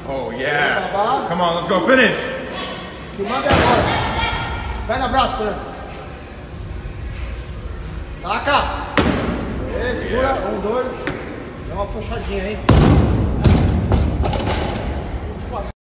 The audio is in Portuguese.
Oh, yeah. Come on, let's go. Finish. Que manda agora. Pega abraço, Fernando. Taca. Segura. 1, 2. Dá uma puxadinha aí.